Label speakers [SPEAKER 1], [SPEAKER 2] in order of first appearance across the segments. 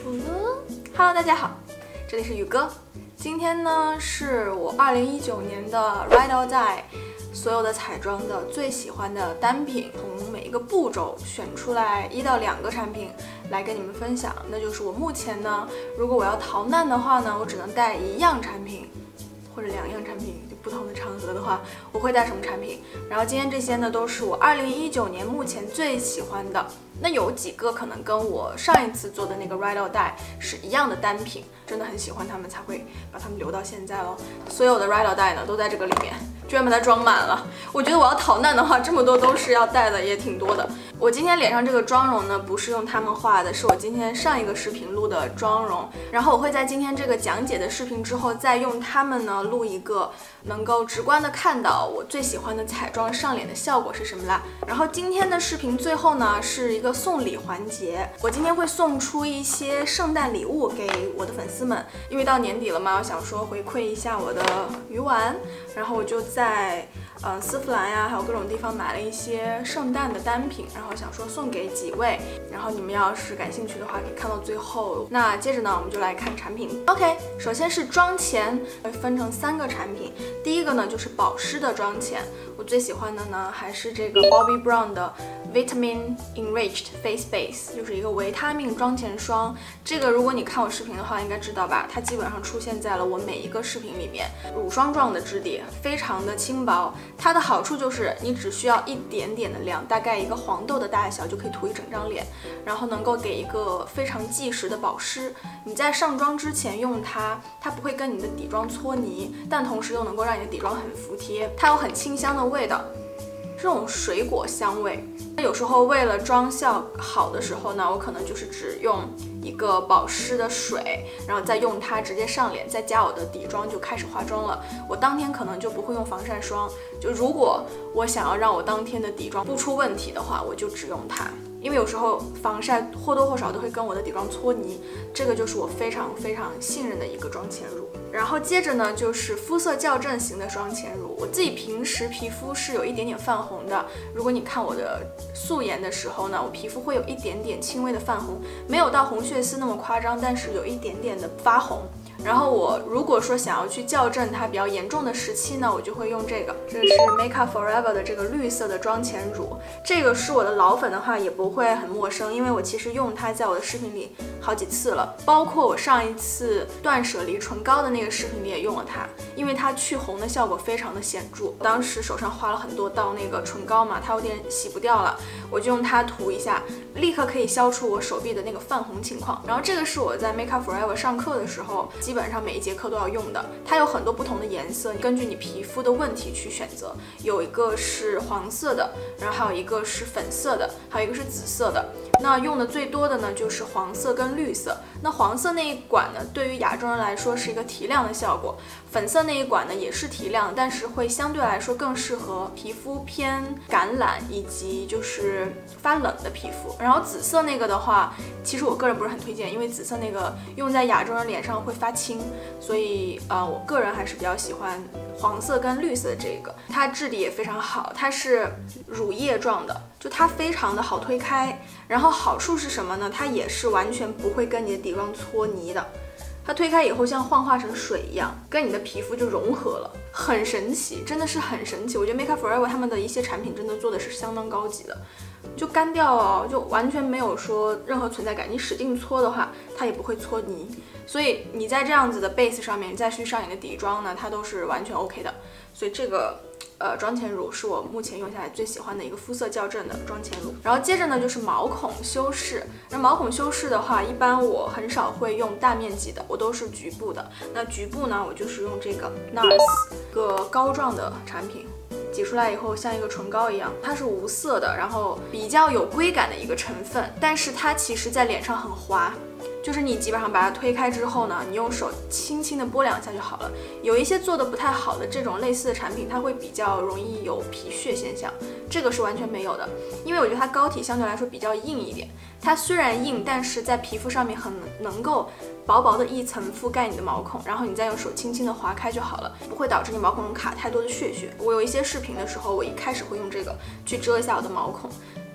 [SPEAKER 1] 楚了。Hello， 大家好，这里是宇哥。今天呢是我2019年的 Ride or Die 所有的彩妆的最喜欢的单品，从每一个步骤选出来1到2个产品来跟你们分享。那就是我目前呢，如果我要逃难的话呢，我只能带1样产品或者2样产品，就不同的场合的话，我会带什么产品。然后今天这些呢，都是我2019年目前最喜欢的。那有几个可能跟我上一次做的那个 Ride or Die 是一样的单品，真的很喜欢他们才会把它们留到现在咯。所有的 Ride or Die 呢都在这个里面，居然把它装满了。我觉得我要逃难的话，这么多都是要带的，也挺多的。我今天脸上这个妆容呢，不是用他们画的，是我今天上一个视频录的妆容。然后我会在今天这个讲解的视频之后，再用它们呢录一个能够直观的看到我最喜欢的彩妆上脸的效果是什么啦。然后今天的视频最后呢是一个送礼环节，我今天会送出一些圣诞礼物给我的粉丝们，因为到年底了嘛，我想说回馈一下我的鱼丸，然后我就在丝芙兰呀，还有各种地方买了一些圣诞的单品，然后想说送给几位，然后你们要是感兴趣的话，可以看到最后。那接着呢，我们就来看产品。OK， 首先是妆前，分成3个产品。第一个呢就是保湿的妆前，我最喜欢的呢还是这个 Bobbi Brown 的 Vitamin Enriched Face Base， 就是一个维他命妆前霜。这个如果你看我视频的话，应该知道吧？它基本上出现在了我每一个视频里面。乳霜状的质地，非常的轻薄。它的好处就是你只需要一点点的量，大概一个黄豆的大小就可以涂一整张脸，然后能够给一个非常即时的保湿。你在上妆之前用它，它不会跟你的底妆搓泥，但同时又能够让你的底妆很服帖。它有很清香的味道，这种水果香味。那有时候为了妆效好的时候呢，我可能就是只用一个保湿的水，然后再用它直接上脸，再加我的底妆就开始化妆了。我当天可能就不会用防晒霜，就如果我想要让我当天的底妆不出问题的话，我就只用它。因为有时候防晒或多或少都会跟我的底妆搓泥，这个就是我非常非常信任的一个妆前乳。然后接着呢就是肤色校正型的妆前乳，我自己平时皮肤是有一点点泛红的，如果你看我的素颜的时候呢，我皮肤会有一点点轻微的泛红，没有到红血丝那么夸张，但是有一点点的发红。然后我如果说想要去校正它比较严重的时期呢，我就会用这个是 Make Up For Ever 的这个绿色的妆前乳。这个是我的老粉的话也不会很陌生，因为我其实用它在我的视频里好几次了，包括我上一次断舍离唇膏的那个视频里也用了它，因为它去红的效果非常的显著。当时手上花了很多道那个唇膏嘛，它有点洗不掉了，我就用它涂一下，立刻可以消除我手臂的那个泛红情况。然后这个是我在 Make Up For Ever 上课的时候基本上每一节课都要用的，它有很多不同的颜色，根据你皮肤的问题去选择，有一个是黄色的，然后还有一个是粉色的，还有一个是紫色的。那用的最多的呢就是黄色跟绿色。那黄色那一管呢，对于亚洲人来说是一个提亮的效果，粉色那一管呢也是提亮，但是会相对来说更适合皮肤偏橄榄以及就是发冷的皮肤。然后紫色那个的话，其实我个人不是很推荐，因为紫色那个用在亚洲人脸上会发青，所以我个人还是比较喜欢黄色跟绿色的这个。它质地也非常好，它是乳液状的，就它非常的好推开。然后好处是什么呢？它也是完全不会跟你的底妆搓泥的，它推开以后像幻化成水一样，跟你的皮肤就融合了，很神奇，真的是很神奇。我觉得 Make Up For Ever 他们的一些产品真的做的是相当高级的，就干掉哦，就完全没有说任何存在感，你使劲搓的话它也不会搓泥，所以你在这样子的 base 上面再去上你的底妆呢，它都是完全 OK 的。所以这个妆前乳是我目前用下来最喜欢的一个肤色校正的妆前乳。然后接着呢就是毛孔修饰。那毛孔修饰的话，一般我很少会用大面积的，我都是局部的。那局部呢，我就是用这个 NARS 一个膏状的产品，挤出来以后像一个唇膏一样，它是无色的，然后比较有硅感的一个成分，但是它其实在脸上很滑。就是你基本上把它推开之后呢，你用手轻轻的拨2下就好了。有一些做的不太好的这种类似的产品，它会比较容易有皮屑现象，这个是完全没有的。因为我觉得它膏体相对来说比较硬一点，它虽然硬，但是在皮肤上面很能够薄薄的一层覆盖你的毛孔，然后你再用手轻轻的划开就好了，不会导致你毛孔中卡太多的屑屑。我有一些视频的时候，我一开始会用这个去遮一下我的毛孔。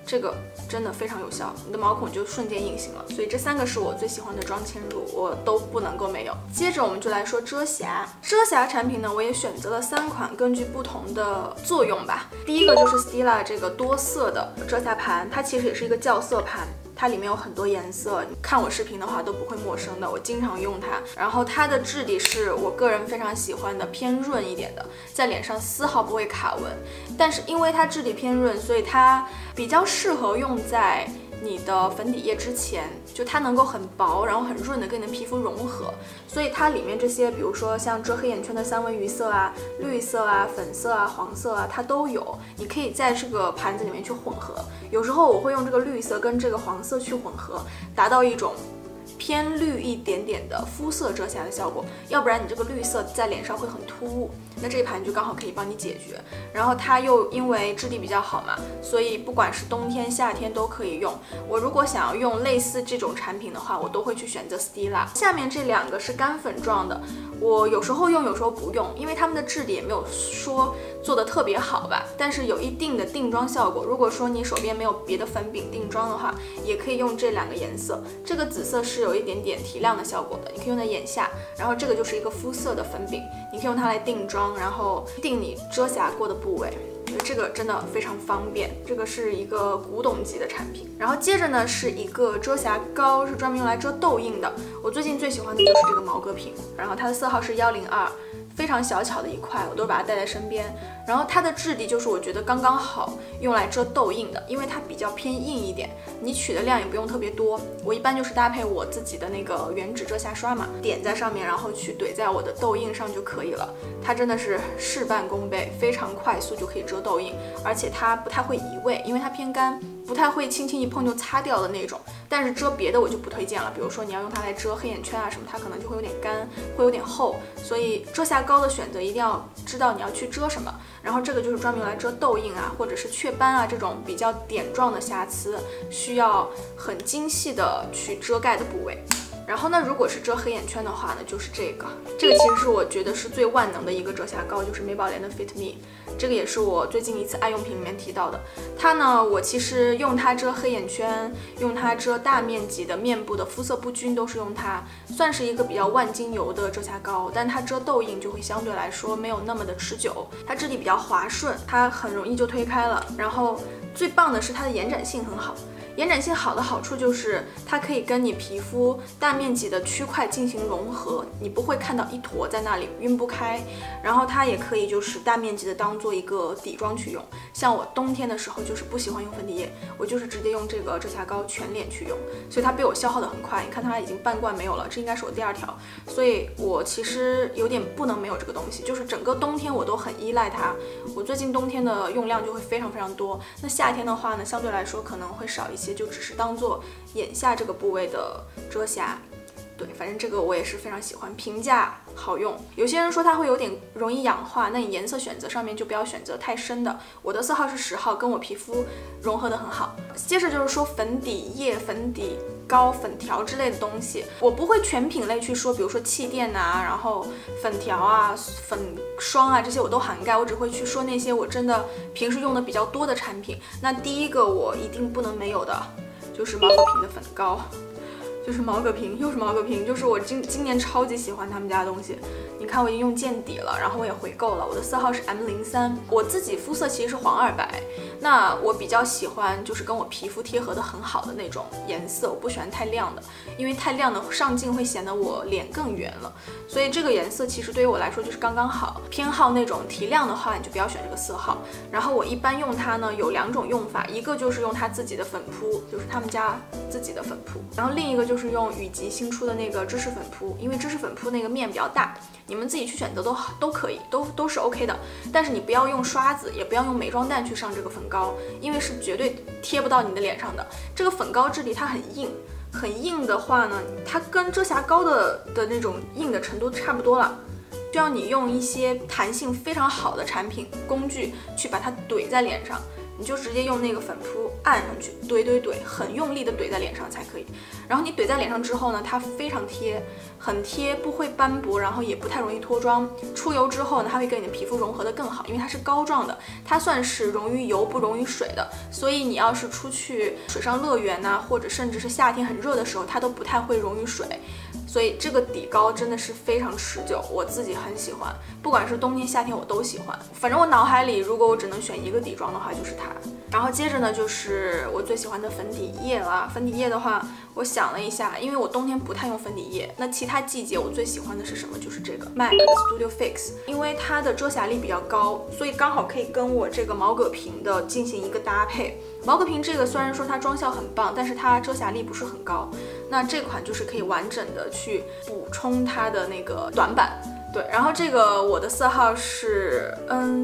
[SPEAKER 1] 这个真的非常有效，你的毛孔就瞬间隐形了。所以这3个是我最喜欢的妆嵌入，我都不能够没有。接着我们就来说遮瑕。遮瑕产品呢，我也选择了3款，根据不同的作用吧。第一个就是 Stila 这个多色的遮瑕盘，它其实也是一个校色盘。它里面有很多颜色，看我视频的话都不会陌生的，我经常用它。然后它的质地是我个人非常喜欢的，偏润一点的，在脸上丝毫不会卡纹。但是因为它质地偏润，所以它比较适合用在你的粉底液之前，就它能够很薄，然后很润的跟你的皮肤融合。所以它里面这些，比如说像遮黑眼圈的三文鱼色啊、绿色啊、粉色啊、黄色啊，它都有。你可以在这个盘子里面去混合。有时候我会用这个绿色跟这个黄色去混合，达到一种偏绿一点点的肤色遮瑕的效果，要不然你这个绿色在脸上会很突兀。那这一盘就刚好可以帮你解决。然后它又因为质地比较好嘛，所以不管是冬天夏天都可以用。我如果想要用类似这种产品的话，我都会去选择 Stila。下面这2个是干粉状的，我有时候用有时候不用，因为它们的质地也没有说做的特别好吧，但是有一定的定妆效果。如果说你手边没有别的粉饼定妆的话，也可以用这2个颜色。这个紫色是有一点点提亮的效果的，你可以用在眼下。然后这个就是一个肤色的粉饼，你可以用它来定妆，然后定你遮瑕过的部位。这个真的非常方便，这个是一个古董级的产品。然后接着呢是一个遮瑕膏，是专门用来遮痘印的。我最近最喜欢的就是这个毛戈平，然后它的色号是102。非常小巧的一块，我都把它带在身边。然后它的质地就是我觉得刚刚好用来遮痘印的，因为它比较偏硬一点，你取的量也不用特别多。我一般就是搭配我自己的那个原脂遮瑕刷嘛，点在上面，然后去怼在我的痘印上就可以了。它真的是事半功倍，非常快速就可以遮痘印，而且它不太会移位，因为它偏干，不太会轻轻一碰就擦掉的那种。但是遮别的我就不推荐了，比如说你要用它来遮黑眼圈啊什么，它可能就会有点干，会有点厚。所以遮瑕膏的选择一定要知道你要去遮什么。然后这个就是专门用来遮痘印啊，或者是雀斑啊这种比较点状的瑕疵，需要很精细的去遮盖的部位。然后呢，如果是遮黑眼圈的话呢，就是这个其实是我觉得是最万能的一个遮瑕膏，就是美宝莲的 Fit Me。这个也是我最近一次爱用品里面提到的。它呢，我其实用它遮黑眼圈，用它遮大面积的面部的肤色不均，都是用它，算是一个比较万金油的遮瑕膏。但它遮痘印就会相对来说没有那么的持久，它质地比较滑顺，它很容易就推开了。然后最棒的是它的延展性很好。延展性好的好处就是它可以跟你皮肤大面积的区块进行融合，你不会看到一坨在那里晕不开。然后它也可以就是大面积的当做一个底妆去用。像我冬天的时候就是不喜欢用粉底液，我就是直接用这个遮瑕膏全脸去用，所以它被我消耗的很快。你看它已经半罐没有了，这应该是我第2条，所以我其实有点不能没有这个东西，就是整个冬天我都很依赖它。我最近冬天的用量就会非常非常多，那夏天的话呢，相对来说可能会少一些，就只是当做眼下这个部位的遮瑕。对，反正这个我也是非常喜欢，平价好用。有些人说它会有点容易氧化，那你颜色选择上面就不要选择太深的。我的色号是10号，跟我皮肤融合的很好。接着就是说粉底液、粉底膏、粉条之类的东西，我不会全品类去说，比如说气垫啊，然后粉条啊、粉霜啊这些我都涵盖，我只会去说那些我真的平时用的比较多的产品。那第一个我一定不能没有的就是毛戈平的粉膏。就是毛戈平，又是毛戈平，就是我今年超级喜欢他们家的东西。你看我已经用见底了，然后我也回购了，我的色号是 M03。我自己肤色其实是黄2白，那我比较喜欢就是跟我皮肤贴合的很好的那种颜色，我不喜欢太亮的，因为太亮的上镜会显得我脸更圆了。所以这个颜色其实对于我来说就是刚刚好。偏好那种提亮的话，你就不要选这个色号。然后我一般用它呢有2种用法，一个就是用它自己的粉扑，就是他们家自己的粉扑，然后另一个就是用雨吉新出的那个芝士粉扑，因为芝士粉扑那个面比较大，你们自己去选择都可以，都是 OK 的。但是你不要用刷子，也不要用美妆蛋去上这个粉膏，因为是绝对贴不到你的脸上的。这个粉膏质地它很硬，很硬的话呢，它跟遮瑕膏的那种硬的程度差不多了。需要你用一些弹性非常好的产品工具去把它怼在脸上， 你就直接用那个粉扑按上去，怼，很用力的怼在脸上才可以。然后你怼在脸上之后呢，它非常贴，很贴，不会斑驳，然后也不太容易脱妆。出油之后呢，它会跟你的皮肤融合的更好，因为它是膏状的，它算是溶于油不溶于水的。所以你要是出去水上乐园呐，或者甚至是夏天很热的时候，它都不太会溶于水。所以这个底膏真的是非常持久，我自己很喜欢，不管是冬天夏天我都喜欢。反正我脑海里如果我只能选一个底妆的话就是它。然后接着呢就是我最喜欢的粉底液啦。粉底液的话我想了一下，因为我冬天不太用粉底液，那其他季节我最喜欢的是什么？就是这个 MAC 的 Studio Fix， 因为它的遮瑕力比较高，所以刚好可以跟我这个毛戈平的进行一个搭配。毛戈平这个虽然说它妆效很棒，但是它遮瑕力不是很高，那这款就是可以完整的去补充它的那个短板。对，然后这个我的色号是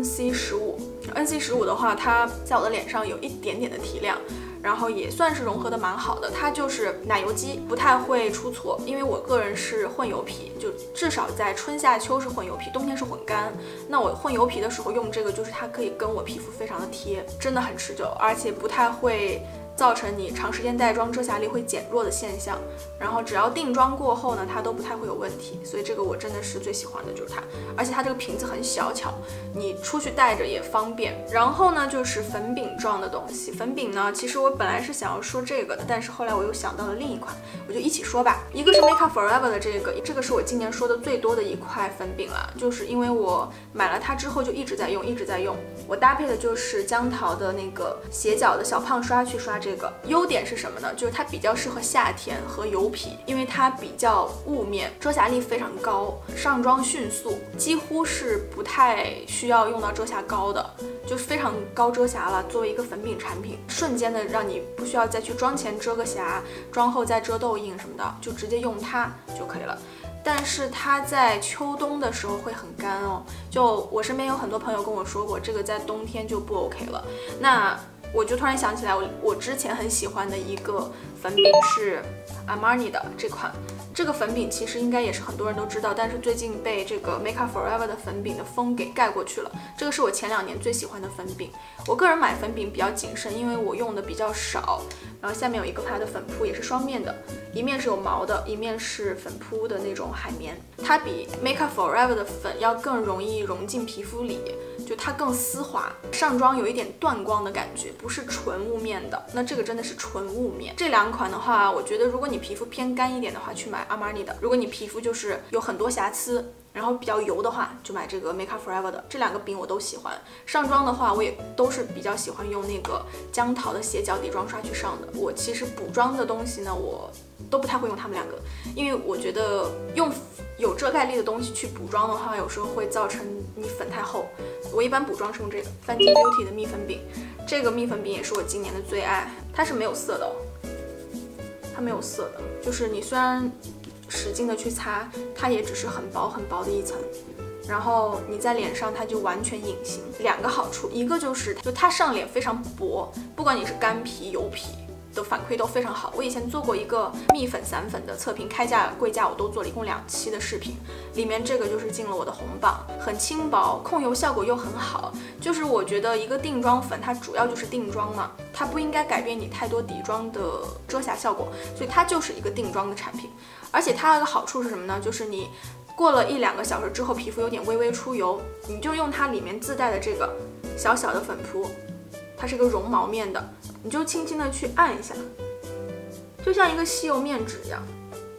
[SPEAKER 1] NC15 的话，它在我的脸上有一点点的提亮，然后也算是融合的蛮好的。它就是奶油肌，不太会出错，因为我个人是混油皮，就至少在春夏秋是混油皮，冬天是混干。那我混油皮的时候用这个，就是它可以跟我皮肤非常的贴，真的很持久，而且不太会造成你长时间带妆遮瑕力会减弱的现象，然后只要定妆过后呢，它都不太会有问题，所以这个我真的是最喜欢的就是它，而且它这个瓶子很小巧，你出去带着也方便。然后呢就是粉饼状的东西，粉饼呢其实我本来是想要说这个的，但是后来我又想到了另一款，我就一起说吧。一个是 Make Up Forever 的这个是我今年说的最多的一块粉饼了，就是因为我买了它之后就一直在用，我搭配的就是姜桃的那个斜角的小胖刷去刷这个。优点是什么呢？就是它比较适合夏天和油皮，因为它比较雾面，遮瑕力非常高，上妆迅速，几乎是不太需要用到遮瑕膏的，就是非常高遮瑕了。作为一个粉饼产品，瞬间的让你不需要再去妆前遮个瑕，妆后再遮痘印什么的，就直接用它就可以了。但是它在秋冬的时候会很干哦，就我身边有很多朋友跟我说过，这个在冬天就不 OK 了。那我就突然想起来，我之前很喜欢的一个粉饼是 Armani 的这款，这个粉饼其实应该也是很多人都知道，但是最近被这个 Make Up Forever 的粉饼的风给盖过去了。这个是我前2年最喜欢的粉饼。我个人买粉饼比较谨慎，因为我用的比较少。然后下面有一个它的粉扑，也是双面的，一面是有毛的，一面是粉扑的那种海绵。它比 Make Up Forever 的粉要更容易融进皮肤里，就它更丝滑，上妆有一点断光的感觉，不是纯雾面的。那这个真的是纯雾面。这2款的话，我觉得如果你皮肤偏干一点的话，去买 Armani 的；如果你皮肤就是有很多瑕疵，然后比较油的话，就买这个 Make Up Forever 的。这2个饼我都喜欢。上妆的话，我也都是比较喜欢用那个姜桃的斜角底妆刷去上的。我其实补妆的东西呢，我都不太会用它们2个，因为我觉得用有遮盖力的东西去补妆的话，有时候会造成你粉太厚。我一般补妆是用这个Fenty Beauty 的蜜粉饼，这个蜜粉饼也是我今年的最爱。它是没有色的哦，它没有色的，就是你虽然使劲的去擦，它也只是很薄很薄的一层，然后你在脸上它就完全隐形。2个好处，一个就是它上脸非常薄，不管你是干皮油皮的反馈都非常好。我以前做过一个蜜粉散粉的测评，开价贵价我都做了，一共2期的视频，里面这个就是进了我的红榜，很轻薄，控油效果又很好。就是我觉得一个定妆粉它主要就是定妆嘛，它不应该改变你太多底妆的遮瑕效果，所以它就是一个定妆的产品。而且它有个好处是什么呢？就是你过了1-2个小时之后，皮肤有点微微出油，你就用它里面自带的这个小小的粉扑，它是一个绒毛面的，你就轻轻的去按一下，就像一个吸油面纸一样，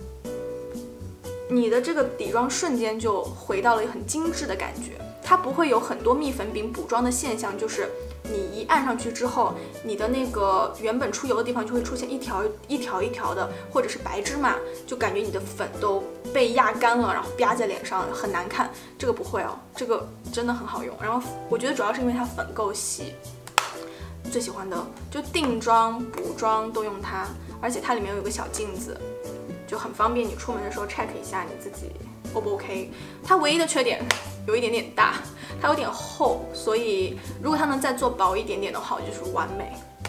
[SPEAKER 1] 你的这个底妆瞬间就回到了很精致的感觉。它不会有很多蜜粉饼补妆的现象，就是你一按上去之后，你的那个原本出油的地方就会出现一条一条的，或者是白芝麻，就感觉你的粉都被压干了，然后吧在脸上很难看。这个不会哦，这个真的很好用。然后我觉得主要是因为它粉够细，最喜欢的就定妆补妆都用它，而且它里面有个小镜子，就很方便你出门的时候 check 一下你自己 O 不 OK。它唯一的缺点有一点点大，它有点厚，所以如果它能再做薄一点点的话，我就是完美。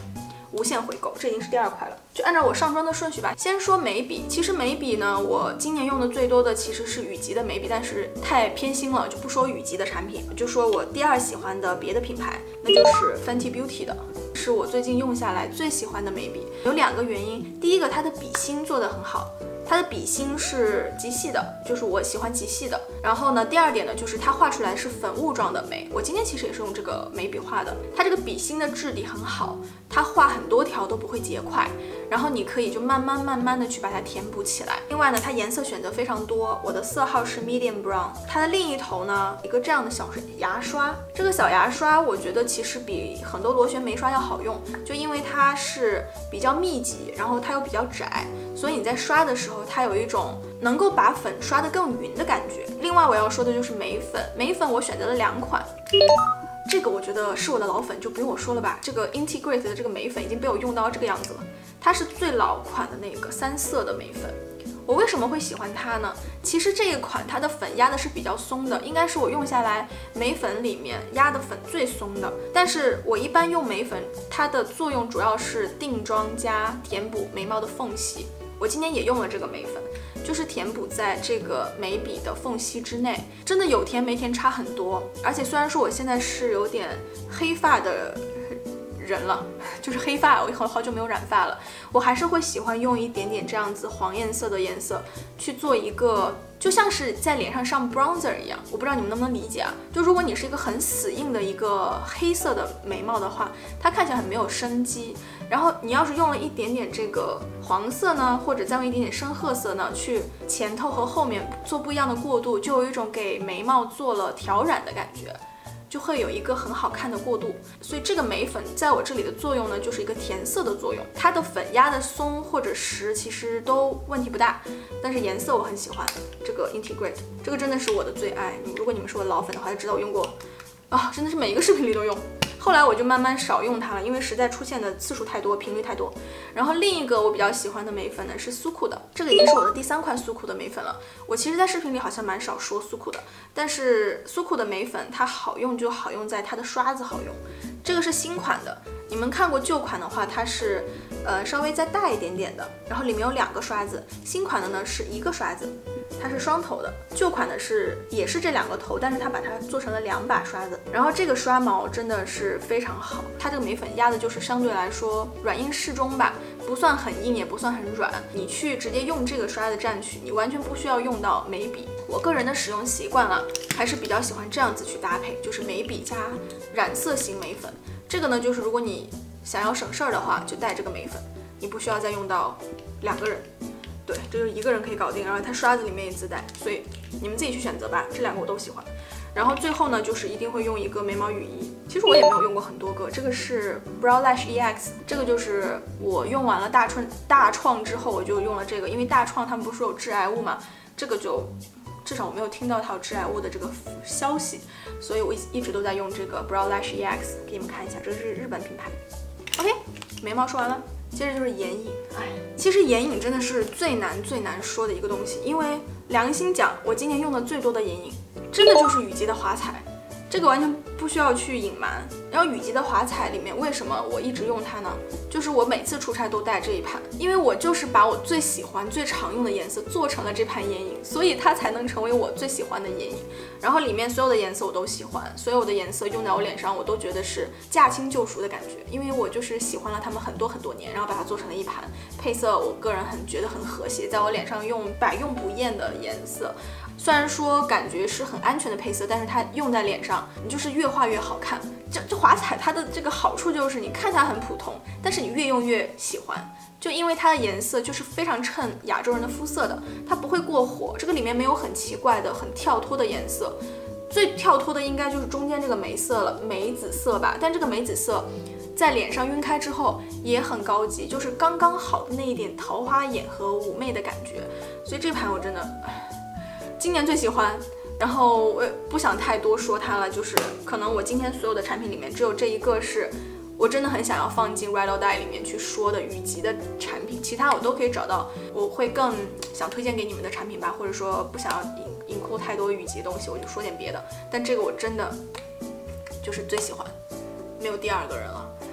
[SPEAKER 1] 无限回购，这已经是第2块了。就按照我上妆的顺序吧，先说眉笔。其实眉笔呢，我今年用的最多的其实是雨吉的眉笔，但是太偏心了，就不说雨吉的产品，就说我第2喜欢的别的品牌，那就是 Fenty Beauty 的，是我最近用下来最喜欢的眉笔。有2个原因，第一个它的笔芯做得很好。它的笔芯是极细的，就是我喜欢极细的。然后呢，第2点呢，就是它画出来是粉雾状的眉。我今天其实也是用这个眉笔画的，它这个笔芯的质地很好，它画很多条都不会结块，然后你可以就慢慢的去把它填补起来。另外呢，它颜色选择非常多，我的色号是 medium brown。它的另一头呢，一个这样的小牙刷，这个小牙刷我觉得其实比很多螺旋眉刷要好用，就因为它是比较密集，然后它又比较窄，所以你在刷的时候它有一种能够把粉刷得更匀的感觉。另外我要说的就是眉粉，眉粉我选择了2款。这个我觉得是我的老粉，就不用我说了吧。这个 Integrate 的这个眉粉已经被我用到这个样子了，它是最老款的那个3色的眉粉。我为什么会喜欢它呢？其实这一款它的粉压的是比较松的，应该是我用下来眉粉里面压的粉最松的。但是我一般用眉粉，它的作用主要是定妆加填补眉毛的缝隙。我今天也用了这个眉粉，就是填补在这个眉笔的缝隙之内，真的有填没填差很多。而且虽然说我现在是有点黑发的人了，就是黑发，我好久没有染发了，我还是会喜欢用一点点这样子黄颜色的颜色去做一个，就像是在脸上上 bronzer 一样。我不知道你们能不能理解啊？就如果你是一个很死硬的一个黑色的眉毛的话，它看起来很没有生机。然后你要是用了一点点这个黄色呢，或者再用一点点深褐色呢，去前头和后面做不一样的过渡，就有一种给眉毛做了挑染的感觉，就会有一个很好看的过渡。所以这个眉粉在我这里的作用呢，就是一个填色的作用。它的粉压的松或者实其实都问题不大，但是颜色我很喜欢这个 Integrate， 这个真的是我的最爱。如果你们是我的老粉的话，就知道我用过啊，真的是每一个视频里都用。后来我就慢慢少用它了，因为实在出现的次数太多，频率太多。然后另一个我比较喜欢的眉粉呢是苏酷的，这个已经是我的第3块苏酷的眉粉了。我其实在视频里好像蛮少说苏酷的，但是苏酷的眉粉它好用就好用在它的刷子好用。这个是新款的，你们看过旧款的话，它是稍微再大一点点的，然后里面有2个刷子。新款的呢是1个刷子，它是双头的。旧款的也是这2个头，但是它把它做成了2把刷子。然后这个刷毛真的是非常好，它这个眉粉压的就是相对来说软硬适中吧，不算很硬也不算很软。你去直接用这个刷子蘸取，你完全不需要用到眉笔。我个人的使用习惯了，还是比较喜欢这样子去搭配，就是眉笔加染色型眉粉。这个呢，就是如果你想要省事儿的话，就带这个眉粉，你不需要再用到2个人。对，这就是1个人可以搞定，然后它刷子里面也自带，所以你们自己去选择吧。这2个我都喜欢。然后最后呢，就是一定会用一个眉毛雨衣。其实我也没有用过很多个，这个是 Brow Lash EX， 这个就是我用完了大创之后，我就用了这个，因为大创他们不是有致癌物嘛，这个就至少我没有听到它有致癌物的这个消息，所以我一直都在用这个 Brow Lash EX， 给你们看一下，这是日本品牌。OK， 眉毛说完了。接着就是眼影，其实眼影真的是最难说的一个东西，因为良心讲，我今年用的最多的眼影，真的就是雨吉的华彩，这个完全不需要去隐瞒。然后雨吉的华彩里面，为什么我一直用它呢？就是我每次出差都带这一盘，因为我就是把我最喜欢、最常用的颜色做成了这盘眼影，所以它才能成为我最喜欢的眼影。然后里面所有的颜色我都喜欢，所有的颜色用在我脸上，我都觉得是驾轻就熟的感觉，因为我就是喜欢了它们很多年，然后把它做成了一盘配色，我个人觉得很和谐，在我脸上用百用不厌的颜色。虽然说感觉是很安全的配色，但是它用在脸上，你就是越画越好看。这华彩它的这个好处就是你看它很普通，但是你越用越喜欢，就因为它的颜色就是非常衬亚洲人的肤色的，它不会过火。这个里面没有很奇怪的、很跳脱的颜色，最跳脱的应该就是中间这个眉色了，眉紫色吧。但这个眉紫色在脸上晕开之后也很高级，就是刚刚好的那一点桃花眼和妩媚的感觉。所以这盘我真的今年最喜欢，然后我也不想太多说它了，就是可能我今天所有的产品里面只有这一个是我真的很想要放进 Ride or Die 里面去说的雨吉的产品，其他我都可以找到我会更想推荐给你们的产品吧，或者说不想要引扣太多雨吉的东西，我就说点别的。但这个我真的就是最喜欢，没有第2个人了。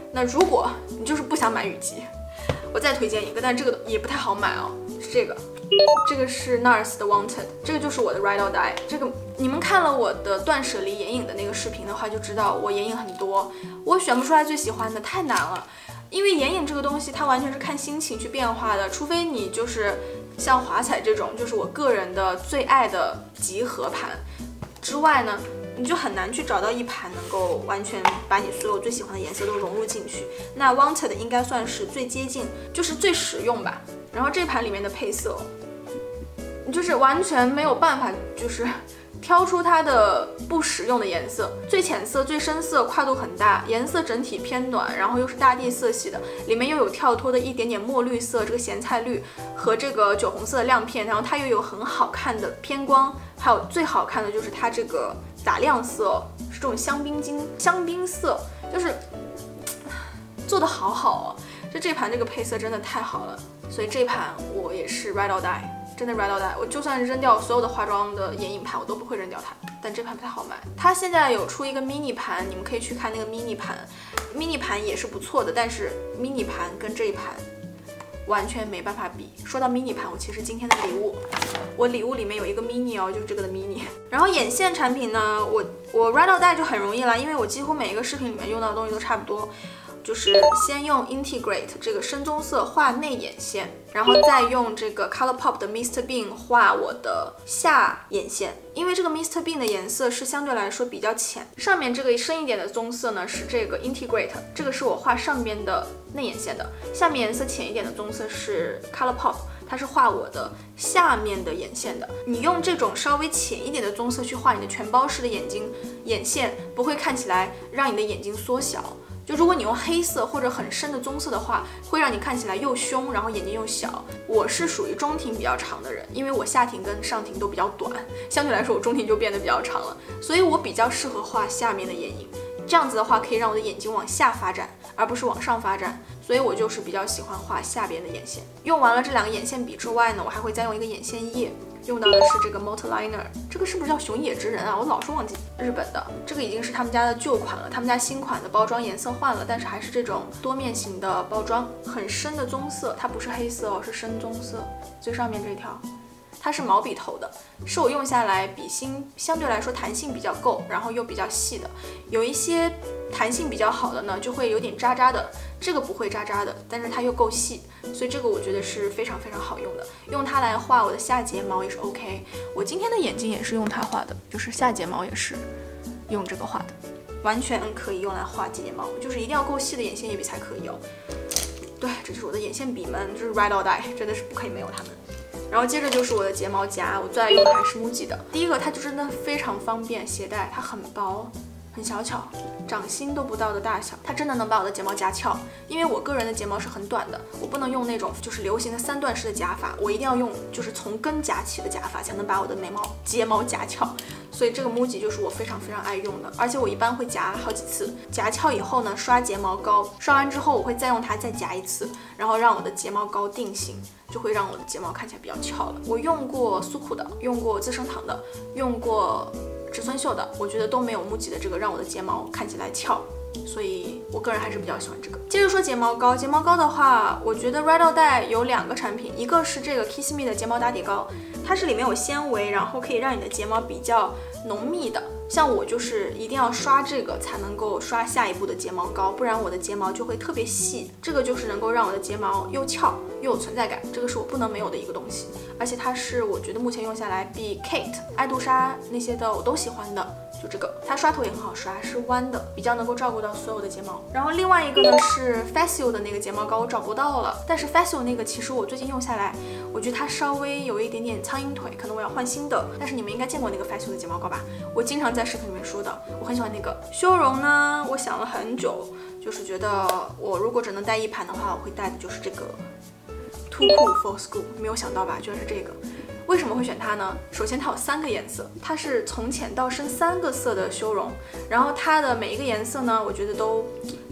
[SPEAKER 1] 那如果你就是不想买雨季，我再推荐一个，但这个也不太好买哦，是这个。这个是 NARS 的 Wanted， 这个就是我的 Ride or Die。这个你们看了我的断舍离眼影的那个视频的话，就知道我眼影很多，我选不出来最喜欢的，太难了。因为眼影这个东西，它完全是看心情去变化的，除非你就是像华彩这种，就是我个人的最爱的集合盘之外呢，你就很难去找到一盘能够完全把你所有最喜欢的颜色都融入进去。那 Wanted 应该算是最接近，就是最实用吧。然后这盘里面的配色，你就是完全没有办法，就是挑出它的不实用的颜色。最浅色、最深色跨度很大，颜色整体偏暖，然后又是大地色系的，里面又有跳脱的一点点墨绿色，这个咸菜绿和这个酒红色的亮片，然后它又有很好看的偏光，还有最好看的就是它这个打亮色是这种香槟色，就是做得好好哦。这盘这个配色真的太好了，所以这盘我也是 Ride or Die， 真的 Ride or Die。我就算扔掉所有的化妆的眼影盘，我都不会扔掉它。但这盘不太好买，它现在有出一个 mini 盘，你们可以去看那个 mini 盘也是不错的，但是 mini 盘跟这一盘完全没办法比。说到 mini 盘，我其实今天的礼物，我礼物里面有一个 mini 哦，就是这个的 mini。然后眼线产品呢，我 Ride or Die 就很容易啦，因为我几乎每一个视频里面用到的东西都差不多。就是先用 Integrate 这个深棕色画内眼线，然后再用这个 ColourPop 的 Mr. Bean 画我的下眼线。因为这个 Mr. Bean 的颜色是相对来说比较浅，上面这个深一点的棕色呢是这个 Integrate， 这个是我画上边的内眼线的，下面颜色浅一点的棕色是 ColourPop， 它是画我的下面的眼线的。你用这种稍微浅一点的棕色去画你的全包式的眼线，不会看起来让你的眼睛缩小。就如果你用黑色或者很深的棕色的话，会让你看起来又凶，然后眼睛又小。我是属于中庭比较长的人，因为我下庭跟上庭都比较短，相对来说我中庭就变得比较长了，所以我比较适合画下面的眼影。这样子的话可以让我的眼睛往下发展，而不是往上发展，所以我就是比较喜欢画下边的眼线。用完了这两个眼线笔之外呢，我还会再用一个眼线液。用到的是这个 Multi Liner， 这个是不是叫熊野之人啊？我老是忘记日本的。这个已经是他们家的旧款了，他们家新款的包装颜色换了，但是还是这种多面型的包装，很深的棕色，它不是黑色哦，是深棕色。最上面这条，它是毛笔头的，是我用下来笔芯相对来说弹性比较够，然后又比较细的。有一些弹性比较好的呢，就会有点渣渣的，这个不会渣渣的，但是它又够细，所以这个我觉得是非常非常好用的。用它来画我的下睫毛也是 OK。我今天的眼睛也是用它画的，就是下睫毛也是用这个画的，完全可以用来画睫毛，就是一定要够细的眼线液笔才可以哦。对，这就是我的眼线笔们，就是 Ride or Die， 真的是不可以没有它们。然后接着就是我的睫毛夹，我最爱用的还是 MUJI 的。第一个，它就真的非常方便携带，它很薄。很小巧，掌心都不到的大小，它真的能把我的睫毛夹翘。因为我个人的睫毛是很短的，我不能用那种就是流行的3段式的夹法，我一定要用就是从根夹起的夹法，才能把我的睫毛夹翘。所以这个 MUJI 就是我非常非常爱用的，而且我一般会夹好几次，夹翘以后呢，刷睫毛膏，刷完之后我会再用它再夹一次，然后让我的睫毛膏定型，就会让我的睫毛看起来比较翘了。我用过苏库的，用过资生堂的，用过植村秀的，我觉得都没有MUJI的这个让我的睫毛看起来翘，所以我个人还是比较喜欢这个。接着说睫毛膏，睫毛膏的话，我觉得 Ride or Die 有2个产品，一个是这个 Kiss Me 的睫毛打底膏，它是里面有纤维，然后可以让你的睫毛比较浓密的。像我就是一定要刷这个才能够刷下一步的睫毛膏，不然我的睫毛就会特别细。这个就是能够让我的睫毛又翘又有存在感，这个是我不能没有的一个东西。而且它是我觉得目前用下来比 Kate、爱杜莎那些的我都喜欢的。就这个，它刷头也很好刷，是弯的，比较能够照顾到所有的睫毛。然后另外一个呢是 Facial 的那个睫毛膏，我找不到了。但是 Facial 那个其实我最近用下来，我觉得它稍微有一点点苍蝇腿，可能我要换新的。但是你们应该见过那个 Facial 的睫毛膏吧？我经常在视频里面说的，我很喜欢那个。修容呢，我想了很久，就是觉得我如果只能带一盘的话，我会带的就是这个 Too Cool for School， 没有想到吧？居然是这个。为什么会选它呢？首先它有3个颜色，它是从浅到深3个色的修容，然后它的每一个颜色呢，我觉得都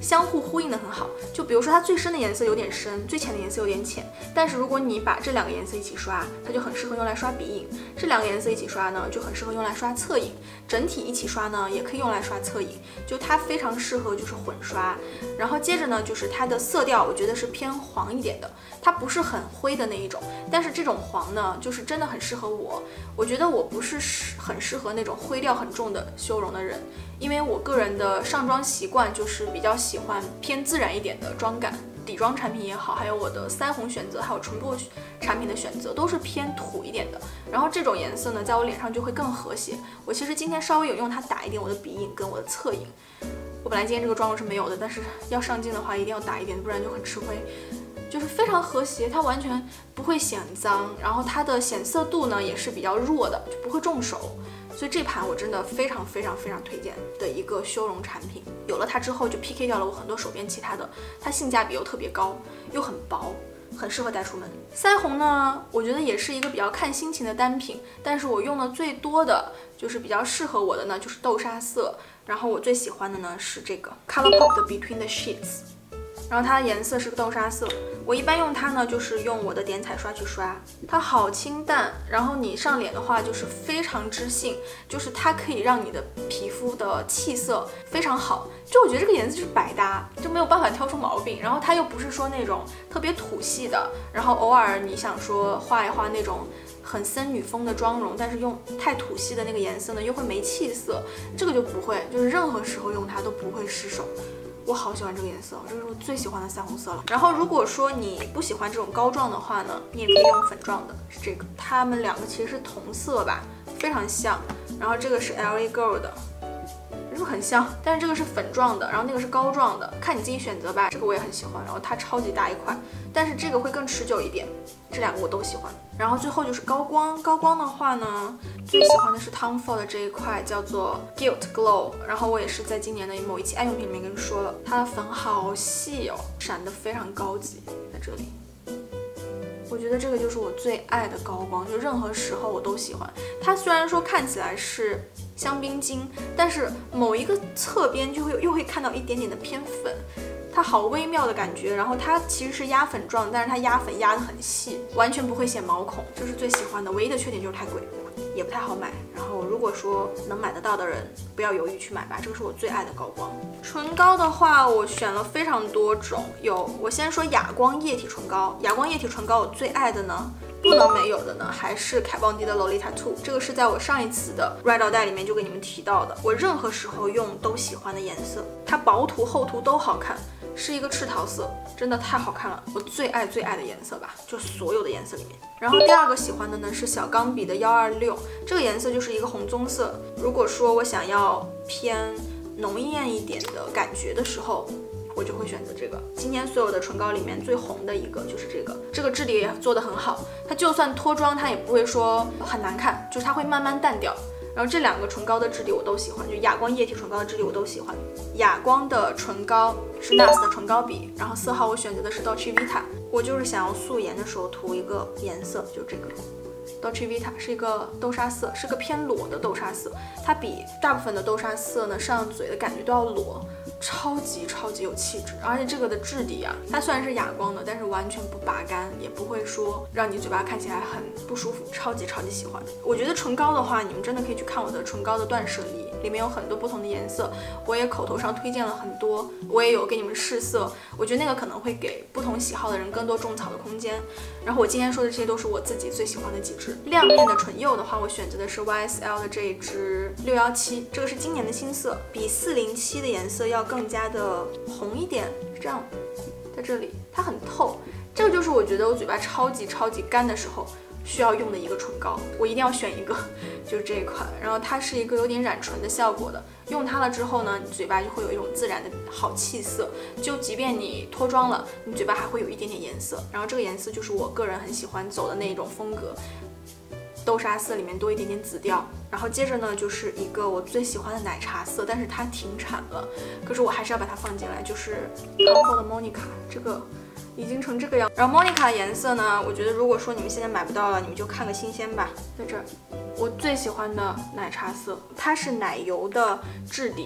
[SPEAKER 1] 相互呼应的很好。就比如说它最深的颜色有点深，最浅的颜色有点浅，但是如果你把这两个颜色一起刷，它就很适合用来刷鼻影；这两个颜色一起刷呢，就很适合用来刷侧影；整体一起刷呢，也可以用来刷侧影。就它非常适合就是混刷。然后接着呢，就是它的色调，我觉得是偏黄一点的，它不是很灰的那一种，但是这种黄呢，就是真的很适合我。我觉得我不是很适合那种灰调很重的修容的人，因为我个人的上妆习惯就是比较喜欢偏自然一点的妆感，底妆产品也好，还有我的腮红选择，还有唇部产品的选择都是偏土一点的。然后这种颜色呢，在我脸上就会更和谐。我其实今天稍微有用它打一点我的鼻影跟我的侧影。我本来今天这个妆容是没有的，但是要上镜的话一定要打一点，不然就很吃灰。就是非常和谐，它完全不会显脏，然后它的显色度呢也是比较弱的，就不会重手。所以这盘我真的非常推荐的一个修容产品。有了它之后，就 PK 掉了我很多手边其他的，它性价比又特别高，又很薄，很适合带出门。腮红呢，我觉得也是一个比较看心情的单品，但是我用的最多的就是比较适合我的呢，就是豆沙色。然后我最喜欢的呢是这个 ColourPop 的 Between the Sheets。然后它的颜色是个豆沙色，我一般用它呢，就是用我的点彩刷去刷，它好清淡，然后你上脸的话就是非常知性，就是它可以让你的皮肤的气色非常好，就我觉得这个颜色就是百搭，就没有办法挑出毛病。然后它又不是说那种特别土系的，然后偶尔你想说画一画那种很森女风的妆容，但是用太土系的那个颜色呢，又会没气色，这个就不会，就是任何时候用它都不会失手。我好喜欢这个颜色，这是我最喜欢的腮红色了。然后如果说你不喜欢这种膏状的话呢，你也可以用粉状的，是这个，它们两个其实是同色吧，非常像。然后这个是 LA Girl 的，是不是很像？但是这个是粉状的，然后那个是膏状的，看你自己选择吧。这个我也很喜欢，然后它超级大一块，但是这个会更持久一点。这两个我都喜欢。然后最后就是高光，高光的话呢，最喜欢的是 Tom Ford 的这一块叫做 Guilt Glow。然后我也是在今年的某一期爱用品里面跟你说了，它的粉好细哦，闪得非常高级，在这里。我觉得这个就是我最爱的高光，就任何时候我都喜欢。它虽然说看起来是香槟金，但是某一个侧边就又会看到一点点的偏粉，它好微妙的感觉。然后它其实是压粉状，但是它压粉压得很细，完全不会显毛孔，这是最喜欢的。唯一的缺点就是太贵，也不太好买。然后如果说能买得到的人，不要犹豫去买吧，这个是我最爱的高光。唇膏的话，我选了非常多种，我先说哑光液体唇膏。哑光液体唇膏我最爱的呢，不能没有的呢，还是凯邦迪的 Lolita 2。这个是在我上一次的 Ride or Die 里面就给你们提到的，我任何时候用都喜欢的颜色，它薄涂厚涂都好看。是一个赤桃色，真的太好看了，我最爱的颜色吧，就所有的颜色里面。然后第二个喜欢的呢是小钢笔的126，这个颜色就是一个红棕色。如果说我想要偏浓艳一点的感觉的时候，我就会选择这个。今年所有的唇膏里面最红的一个就是这个，这个质地也做得很好，它就算脱妆它也不会说很难看，就是它会慢慢淡掉。然后这两个唇膏的质地我都喜欢，就哑光液体唇膏的质地我都喜欢。哑光的唇膏是 NARS 的唇膏笔，然后色号我选择的是 Dolce Vita， 我就是想要素颜的时候涂一个颜色，就这个 Dolce Vita 是一个豆沙色，是个偏裸的豆沙色，它比大部分的豆沙色呢上嘴的感觉都要裸，超级有气质。而且这个的质地啊，它虽然是哑光的，但是完全不拔干，也不会说让你嘴巴看起来很不舒服，超级喜欢。我觉得唇膏的话，你们真的可以去看我的唇膏的断舍离，里面有很多不同的颜色，我也口头上推荐了很多，我也有给你们试色，我觉得那个可能会给不同喜好的人更多种草的空间。然后我今天说的这些都是我自己最喜欢的几支。亮面的唇釉的话，我选择的是 YSL 的这一支617，这个是今年的新色，比407的颜色要更加的红一点，是这样，在这里它很透，这个就是我觉得我嘴巴超级干的时候需要用的一个唇膏，我一定要选一个，就是这一款。然后它是一个有点染唇的效果的，用它了之后呢，你嘴巴就会有一种自然的好气色，就即便你脱妆了，你嘴巴还会有一点点颜色。然后这个颜色就是我个人很喜欢走的那种风格，豆沙色里面多一点点紫调。然后接着呢，就是一个我最喜欢的奶茶色，但是它停产了，可是我还是要把它放进来，就是 Tom Ford 的 Monica， 这个已经成这个样。然后 Monica 的颜色呢，我觉得如果说你们现在买不到了，你们就看个新鲜吧，在这儿。我最喜欢的奶茶色，它是奶油的质地，所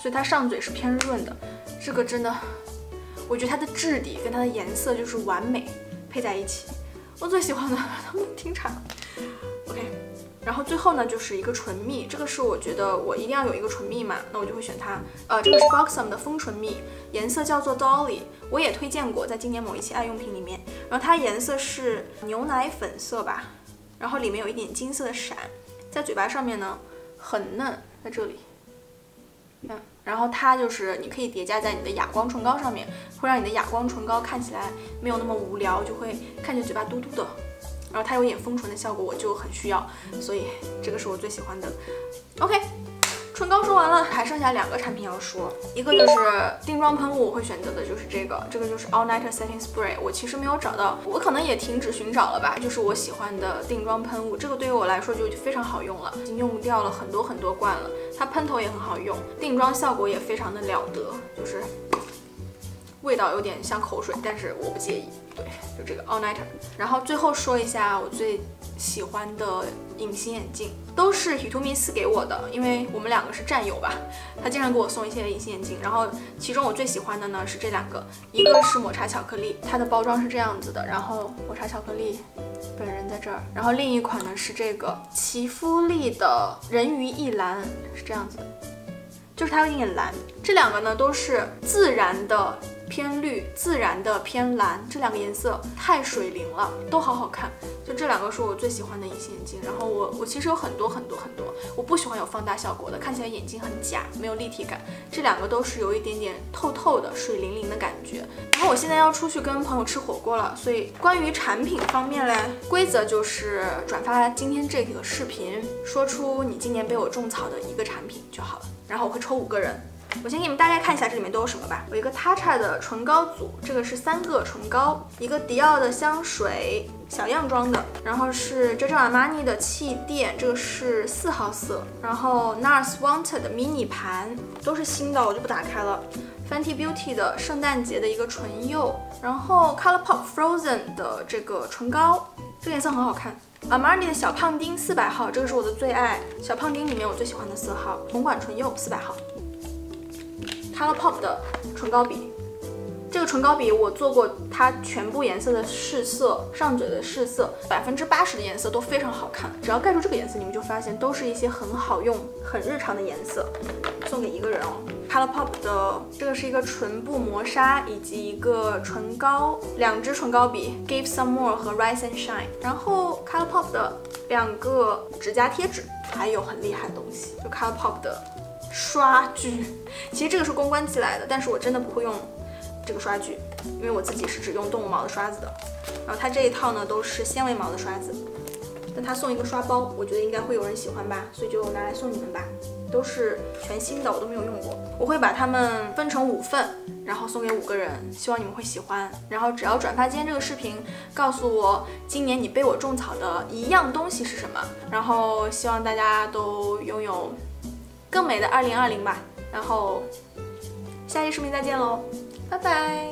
[SPEAKER 1] 所以它上嘴是偏润的。这个真的，我觉得它的质地跟它的颜色就是完美配在一起。我最喜欢的，他们挺惨。OK， 然后最后呢就是一个唇蜜，这个是我觉得我一定要有一个唇蜜嘛，那我就会选它。这个是 Buxom 的丰唇蜜，颜色叫做 Dolly， 我也推荐过，在今年某一期爱用品里面。然后它颜色是牛奶粉色吧，然后里面有一点金色的闪，在嘴巴上面呢很嫩，在这里。然后它就是你可以叠加在你的哑光唇膏上面，会让你的哑光唇膏看起来没有那么无聊，就会看起来嘴巴嘟嘟的。然后它有点丰唇的效果，我就很需要，所以这个是我最喜欢的。OK， 唇膏说完了，还剩下2个产品要说，一个就是定妆喷雾，我会选择的就是这个就是 All Nighter Setting Spray。我其实没有找到，我可能也停止寻找了吧，就是我喜欢的定妆喷雾。这个对于我来说就非常好用了，已经用掉了很多罐了。它喷头也很好用，定妆效果也非常的了得，就是味道有点像口水，但是我不介意。对，就这个 All Nighter。然后最后说一下我最喜欢的隐形眼镜，都是 Hitomi 赐给我的，因为我们2个是战友吧，他经常给我送一些隐形眼镜。然后其中我最喜欢的呢是这2个，一个是抹茶巧克力，它的包装是这样子的，然后抹茶巧克力本人在这儿，然后另一款呢是这个奇肤丽的人鱼一蓝，是这样子的，就是它有一点蓝。这2个呢都是自然的偏绿，自然的偏蓝，这2个颜色太水灵了，都好好看。就这2个是我最喜欢的隐形眼镜。然后我其实有很多，我不喜欢有放大效果的，看起来眼睛很假，没有立体感。这2个都是有一点点透透的水灵灵的感觉。然后我现在要出去跟朋友吃火锅了，所以关于产品方面嘞，规则就是转发今天这个视频，说出你今年被我种草的一个产品就好了，然后我会抽5个人。我先给你们大概看一下这里面都有什么吧。有一个 Tatcha 的唇膏组，这个是3个唇膏，一个迪奥的香水，小样装的，然后是 Giorgio Armani 的气垫，这个是4号色，然后 NARS Wanted 的迷你盘，都是新的，我就不打开了。Fenty Beauty 的圣诞节的一个唇釉，然后 ColourPop Frozen 的这个唇膏，这个颜色很好看。Armani 的小胖丁400号，这个是我的最爱，小胖丁里面我最喜欢的4号，红管唇釉400号。ColourPop 的唇膏笔，这个唇膏笔我做过它全部颜色的试色，上嘴的试色，80%的颜色都非常好看。只要盖住这个颜色，你们就发现都是一些很好用、很日常的颜色。送给1个人哦。ColourPop 的这个是一个唇部磨砂以及一个唇膏，2支唇膏笔 ，Give Some More 和 Rise and Shine。然后 ColourPop 的2个指甲贴纸，还有很厉害的东西，就 ColourPop 的刷具。其实这个是公关寄来的，但是我真的不会用这个刷具，因为我自己是只用动物毛的刷子的。然后它这一套呢都是纤维毛的刷子，但它送一个刷包，我觉得应该会有人喜欢吧，所以就拿来送你们吧。都是全新的，我都没有用过。我会把它们分成5份，然后送给5个人，希望你们会喜欢。然后只要转发今天这个视频，告诉我今年你被我种草的一样东西是什么，然后希望大家都拥有更美的2020吧。然后下期视频再见喽，拜拜。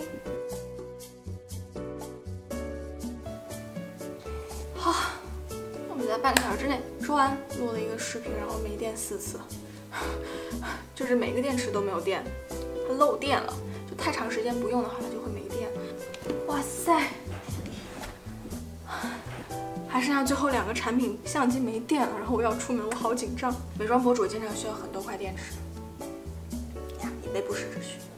[SPEAKER 1] 好，我们在半个小时之内说完，录了一个视频，然后没电4次，就是每个电池都没有电，它漏电了，就太长时间不用的话，它就会没电。哇塞，还剩下最后2个产品，相机没电了，然后我要出门，我好紧张。美妆博主经常需要很多块电池呀，以备不时之需。